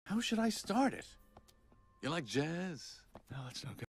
How should I start it? You like jazz? No, that's no good.